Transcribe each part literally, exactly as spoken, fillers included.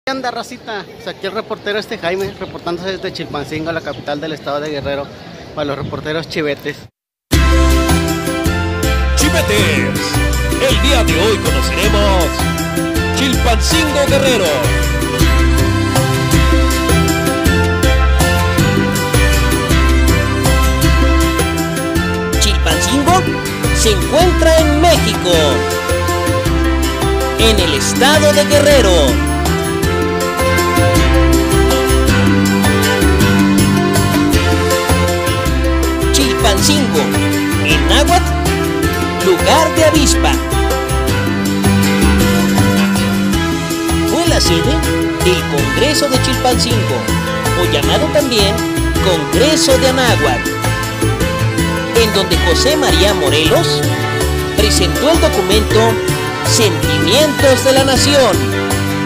¿Qué anda, racita? Pues aquí el reportero este Jaime, reportándose desde Chilpancingo, la capital del estado de Guerrero, para los reporteros chivetes. Chivetes, el día de hoy conoceremos Chilpancingo, Guerrero. Chilpancingo se encuentra en México, en el estado de Guerrero. Chilpancingo, en náhuatl, lugar de avispa. Fue la sede del Congreso de Chilpancingo, o llamado también Congreso de Anáhuac, en donde José María Morelos presentó el documento Sentimientos de la Nación.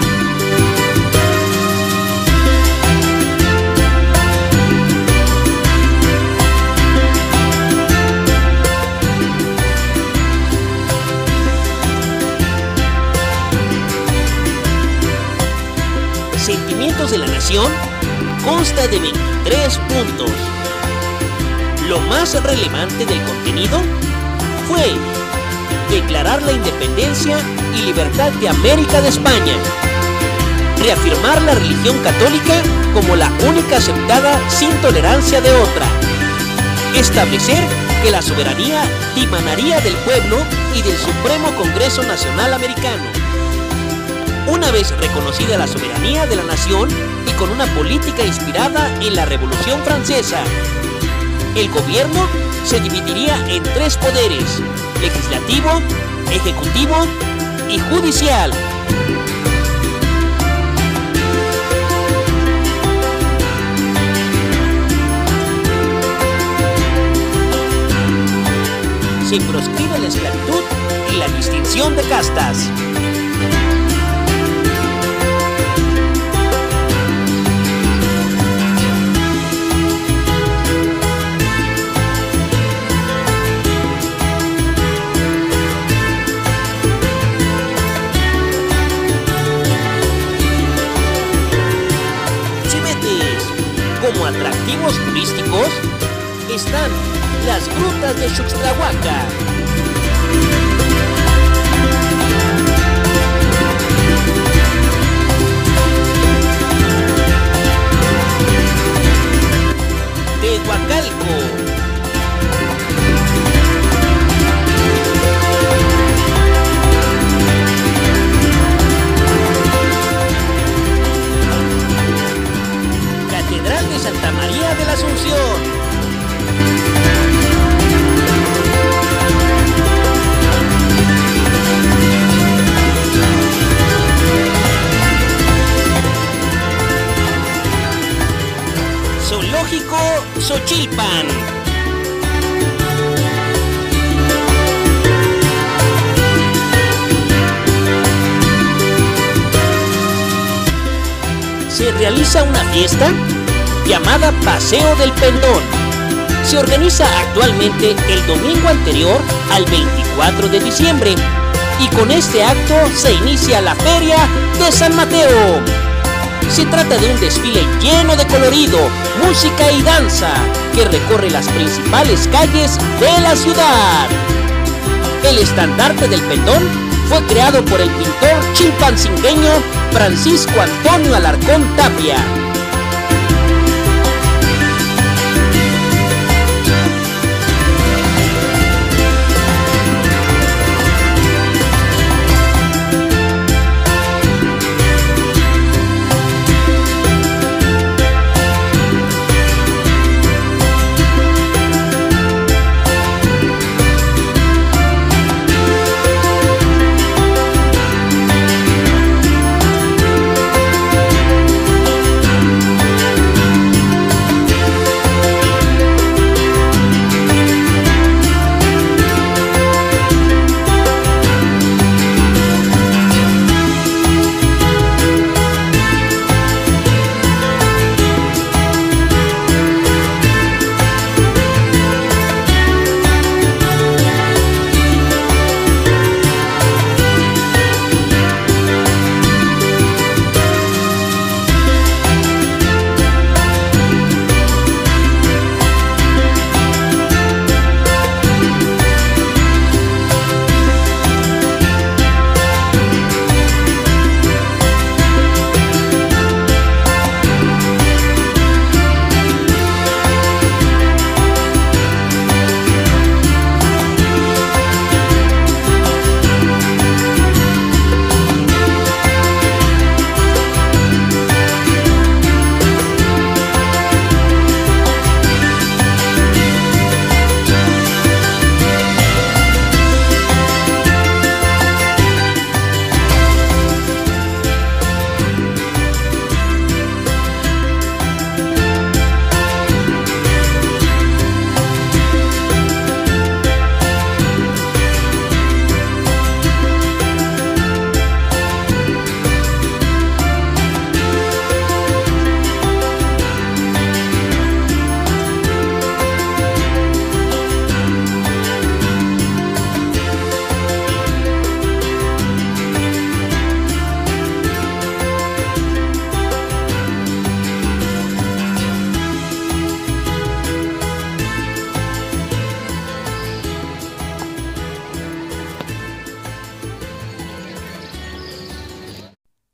Sentimientos de la Nación consta de veintitrés puntos. Lo más relevante del contenido fue declarar la independencia y libertad de América de España, reafirmar la religión católica como la única aceptada sin tolerancia de otra, establecer que la soberanía dimanaría del pueblo y del Supremo Congreso Nacional Americano. Una vez reconocida la soberanía de la nación y con una política inspirada en la Revolución Francesa, el gobierno se dividiría en tres poderes: legislativo, ejecutivo y judicial. Se proscribe la esclavitud y la distinción de castas. Como atractivos turísticos están las grutas de Xuxtlahuaca, Tehuacalco, Catedral de Santa María de la Asunción, Zoológico Xochilpan, se realiza una fiesta llamada Paseo del Pendón. Se organiza actualmente el domingo anterior al veinticuatro de diciembre y con este acto se inicia la Feria de San Mateo. Se trata de un desfile lleno de colorido, música y danza que recorre las principales calles de la ciudad. El estandarte del Pendón fue creado por el pintor chilpancingueño Francisco Antonio Alarcón Tapia.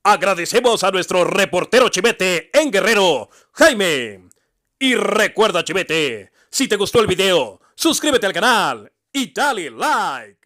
Agradecemos a nuestro reportero Chivete en Guerrero, Jaime. Y recuerda, Chivete, si te gustó el video, suscríbete al canal y dale like.